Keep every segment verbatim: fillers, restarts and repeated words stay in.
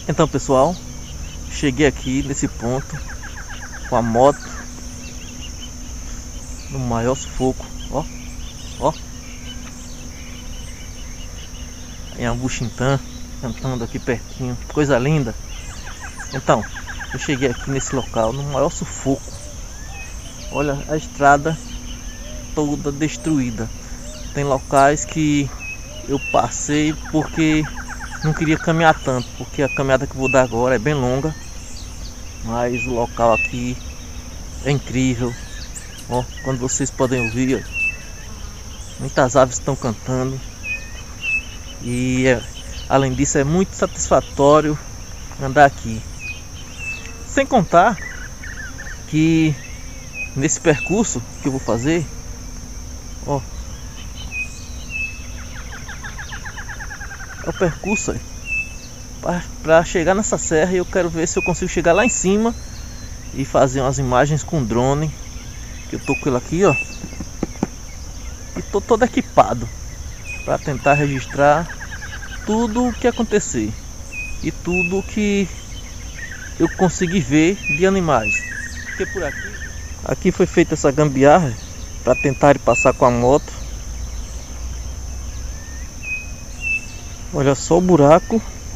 Então, pessoal, cheguei aqui nesse ponto com a moto no maior sufoco. Ó, ó, Iambu Xintã cantando aqui pertinho, coisa linda. Então, eu cheguei aqui nesse local no maior sufoco. Olha a estrada toda destruída. Tem locais que eu passei porque não queria caminhar tanto, porque a caminhada que eu vou dar agora é bem longa. Mas o local aqui é incrível. Ó, quando vocês podem ouvir, ó, muitas aves estão cantando. E é, além disso é muito satisfatório andar aqui. Sem contar que nesse percurso que eu vou fazer, ó, é o percurso para chegar nessa serra. E eu quero ver se eu consigo chegar lá em cima e fazer umas imagens com drone. Que eu tô com ele aqui, ó, e tô todo equipado para tentar registrar tudo o que acontecer e tudo o que eu consegui ver de animais. Porque por aqui, aqui foi feita essa gambiarra para tentar passar com a moto. Olha só o buraco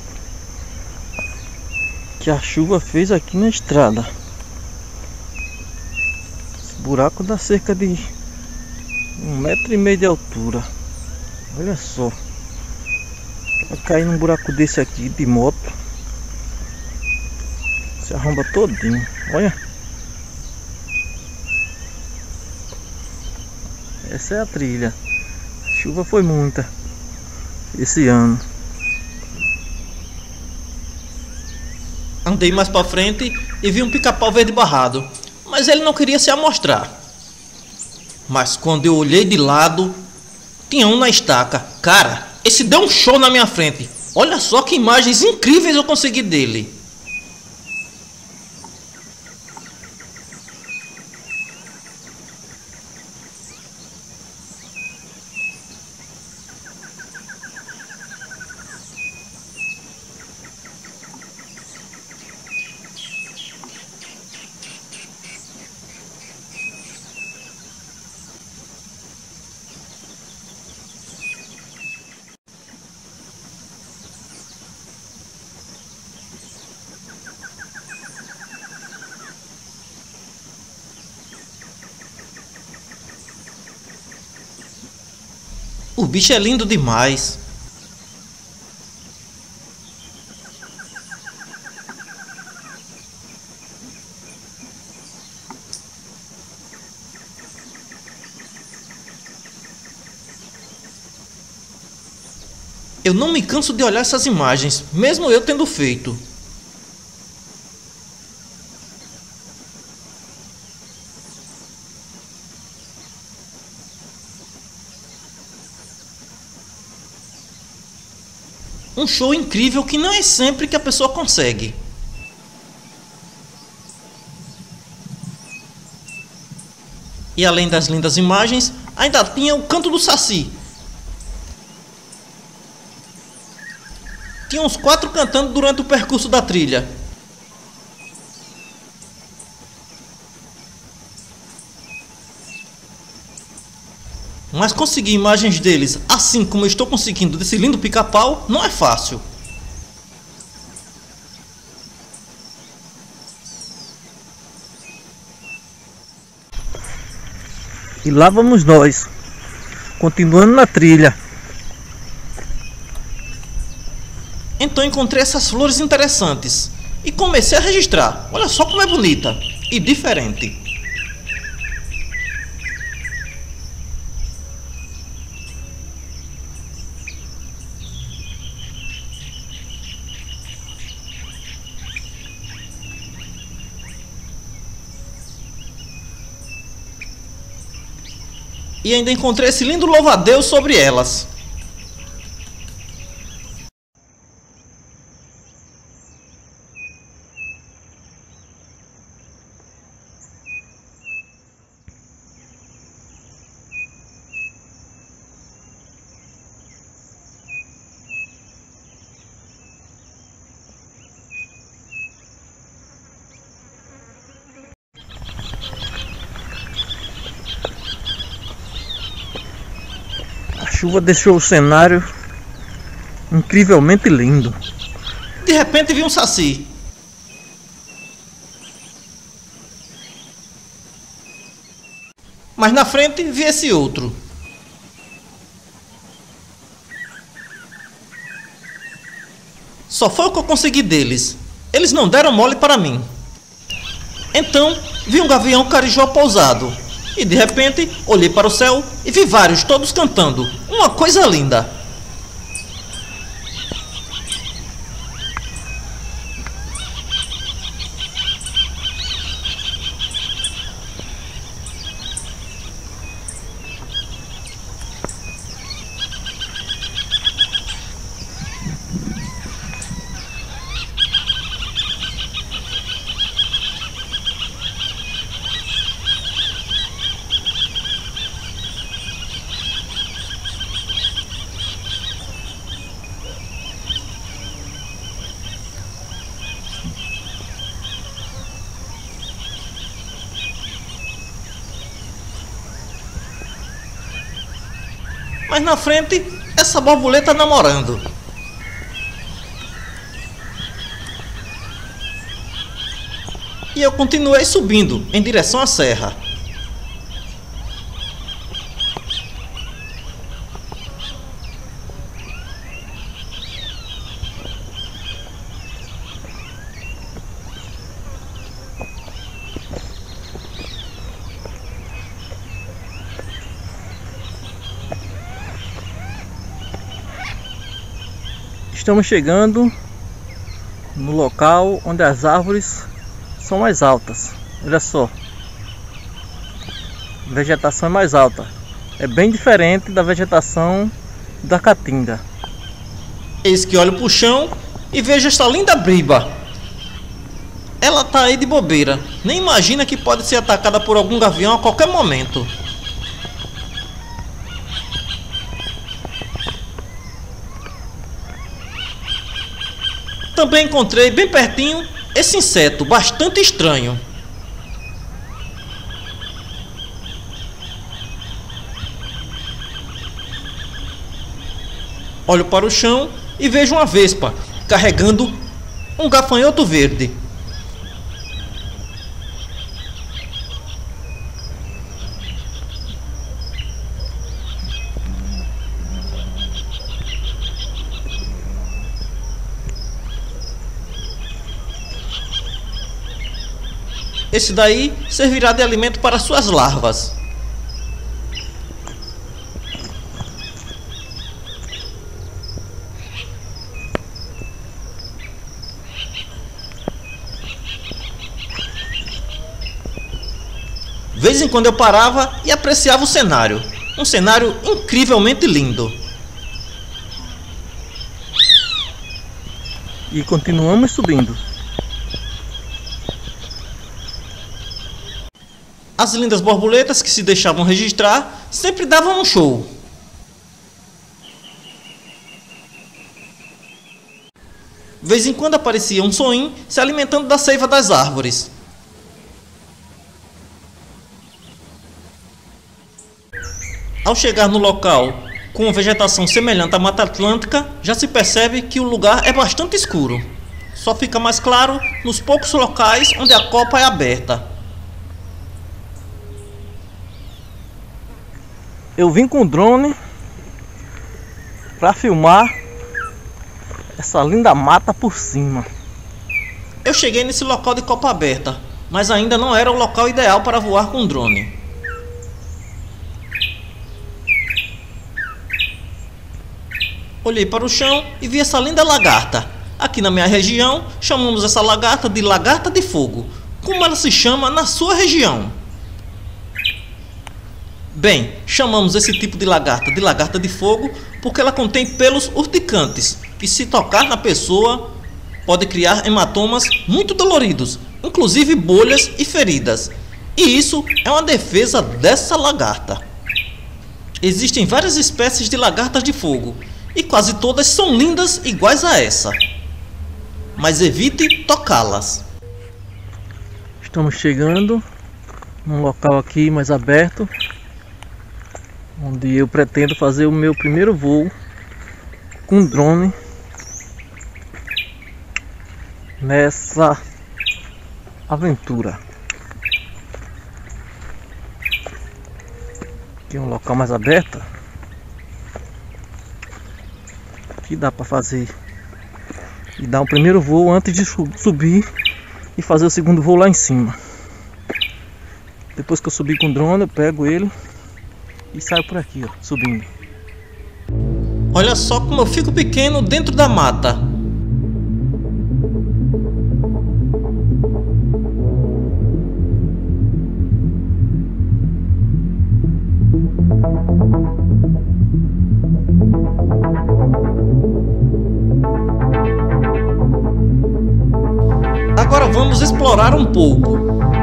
que a chuva fez aqui na estrada. Esse buraco dá cerca de um metro e meio de altura. Olha só. Vai cair num buraco desse aqui de moto, se arromba todinho. Olha. Essa é a trilha. A chuva foi muita esse ano. Andei mais pra frente e vi um pica-pau verde barrado, mas ele não queria se amostrar. Mas quando eu olhei de lado, tinha um na estaca. Cara, esse deu um show na minha frente. Olha só que imagens incríveis eu consegui dele. O bicho é lindo demais. Eu não me canso de olhar essas imagens, mesmo eu tendo feito. Um show incrível que não é sempre que a pessoa consegue. E além das lindas imagens, ainda tinha o canto do saci. Tinha uns quatro cantando durante o percurso da trilha. Mas conseguir imagens deles assim como eu estou conseguindo desse lindo pica-pau não é fácil. E lá vamos nós, continuando na trilha. Então encontrei essas flores interessantes e comecei a registrar. Olha só como é bonita e diferente. E ainda encontrei esse lindo louva-a-Deus sobre elas. chuva deixou o cenário incrivelmente lindo. De repente vi um saci. Mas na frente vi esse outro. Só foi o que eu consegui deles. Eles não deram mole para mim. Então vi um gavião carijó pousado. E de repente olhei para o céu e vi vários todos cantando. Uma coisa linda. Mas na frente, essa borboleta namorando. E eu continuei subindo em direção à serra. Estamos chegando no local onde as árvores são mais altas. Olha só, a vegetação é mais alta. É bem diferente da vegetação da caatinga. Eis que olho pro chão e vejo esta linda briba. Ela tá aí de bobeira. Nem imagina que pode ser atacada por algum gavião a qualquer momento. Também encontrei bem pertinho esse inseto bastante estranho. Olho para o chão e vejo uma vespa carregando um gafanhoto verde. Esse daí servirá de alimento para suas larvas. De vez em quando eu parava e apreciava o cenário. Um cenário incrivelmente lindo. E continuamos subindo. As lindas borboletas que se deixavam registrar sempre davam um show. De vez em quando aparecia um sonim se alimentando da seiva das árvores. Ao chegar no local com uma vegetação semelhante à Mata Atlântica, já se percebe que o lugar é bastante escuro. Só fica mais claro nos poucos locais onde a copa é aberta. Eu vim com o drone para filmar essa linda mata por cima. Eu cheguei nesse local de copa aberta, mas ainda não era o local ideal para voar com drone. Olhei para o chão e vi essa linda lagarta. Aqui na minha região chamamos essa lagarta de lagarta de fogo. Como ela se chama na sua região? Bem, chamamos esse tipo de lagarta de lagarta de fogo porque ela contém pelos urticantes e se tocar na pessoa pode criar hematomas muito doloridos, inclusive bolhas e feridas. E isso é uma defesa dessa lagarta. Existem várias espécies de lagartas de fogo e quase todas são lindas iguais a essa. Mas evite tocá-las. Estamos chegando num local aqui mais aberto, onde eu pretendo fazer o meu primeiro voo com drone nessa aventura. Aqui é um local mais aberto, que dá para fazer e dar o primeiro voo antes de subir e fazer o segundo voo lá em cima. Depois que eu subir com o drone, eu pego ele e saio por aqui, ó, subindo. Olha só como eu fico pequeno dentro da mata. Agora vamos explorar um pouco.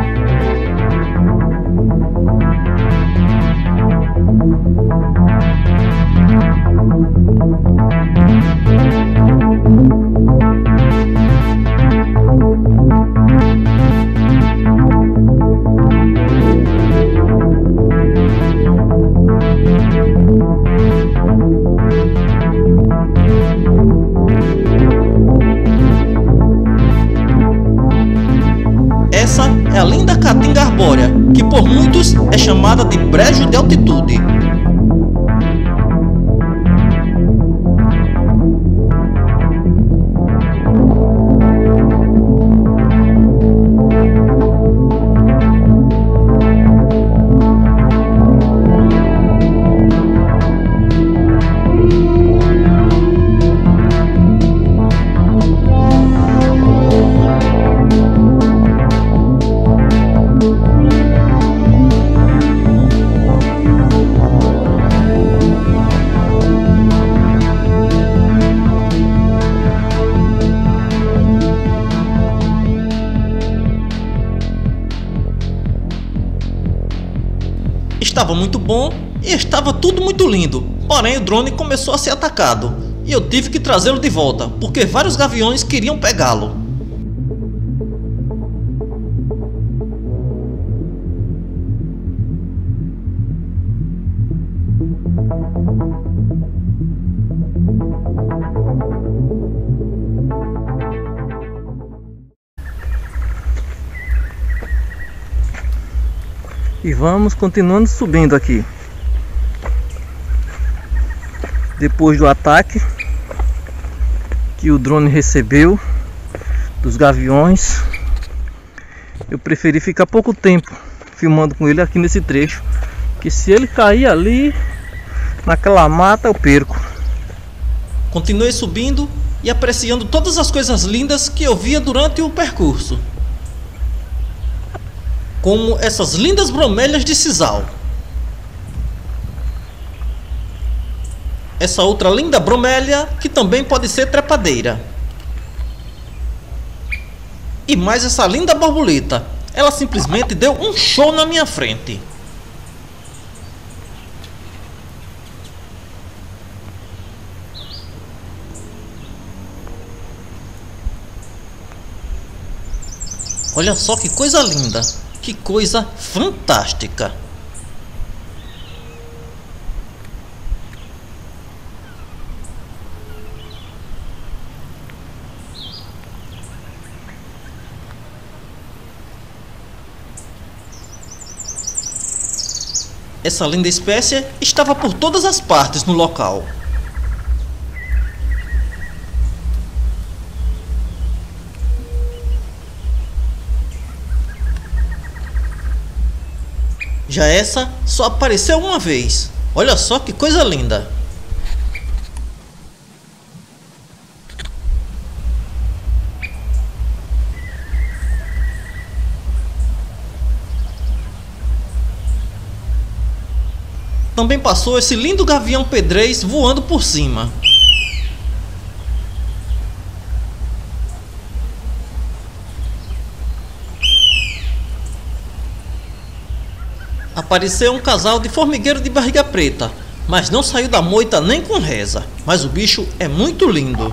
Essa é a linda caatinga arbórea, que por muitos é chamada de brejo de altitude. Estava muito bom e estava tudo muito lindo, porém o drone começou a ser atacado e eu tive que trazê-lo de volta, porque vários gaviões queriam pegá-lo. E vamos continuando subindo aqui. Depois do ataque que o drone recebeu dos gaviões, eu preferi ficar pouco tempo filmando com ele aqui nesse trecho, que se ele cair ali naquela mata eu perco. Continuei subindo e apreciando todas as coisas lindas que eu via durante o percurso, como essas lindas bromélias de sisal. Essa outra linda bromélia que também pode ser trepadeira. E mais essa linda borboleta. Ela simplesmente deu um show na minha frente. Olha só que coisa linda. Que coisa fantástica! Essa linda espécie estava por todas as partes no local. Já essa só apareceu uma vez. Olha só que coisa linda. Também passou esse lindo gavião pedrez voando por cima. Apareceu um casal de formigueiro de barriga preta, mas não saiu da moita nem com reza. Mas o bicho é muito lindo.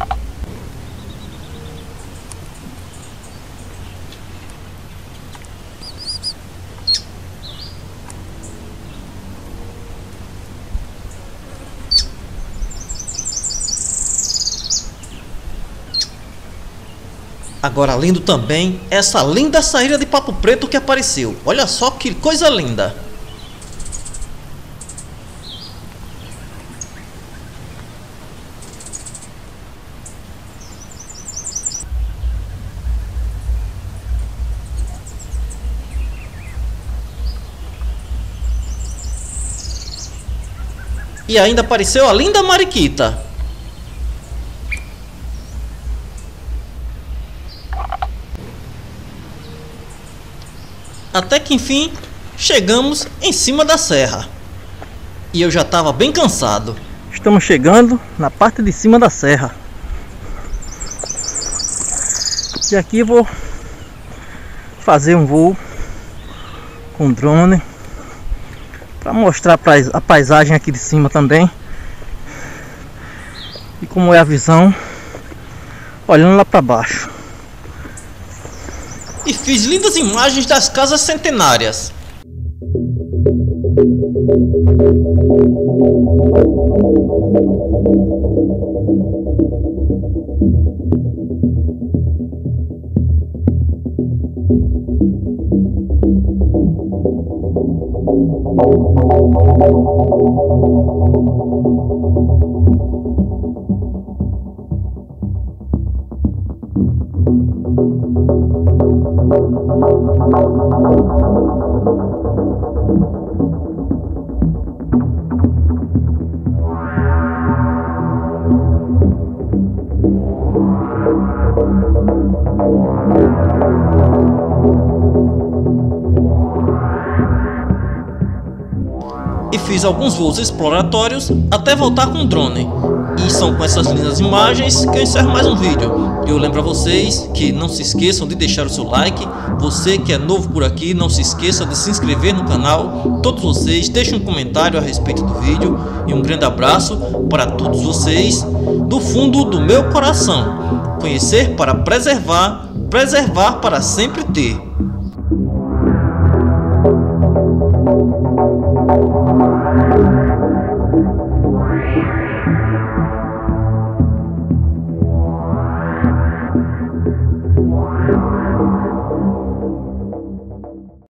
Agora lindo também essa linda saída de Papo Preto que apareceu. Olha só que coisa linda. E ainda apareceu a linda Mariquita. Até que enfim chegamos em cima da serra. E eu já estava bem cansado. Estamos chegando na parte de cima da serra. E aqui eu vou fazer um voo com drone para mostrar a paisagem aqui de cima também. E como é a visão olhando lá para baixo. E fiz lindas imagens das casas centenárias. E fiz alguns voos exploratórios até voltar com o drone. E são com essas lindas imagens que eu encerro mais um vídeo. Eu lembro a vocês que não se esqueçam de deixar o seu like. Você que é novo por aqui, não se esqueça de se inscrever no canal. Todos vocês deixem um comentário a respeito do vídeo. E um grande abraço para todos vocês do fundo do meu coração. Conhecer para preservar, preservar para sempre ter.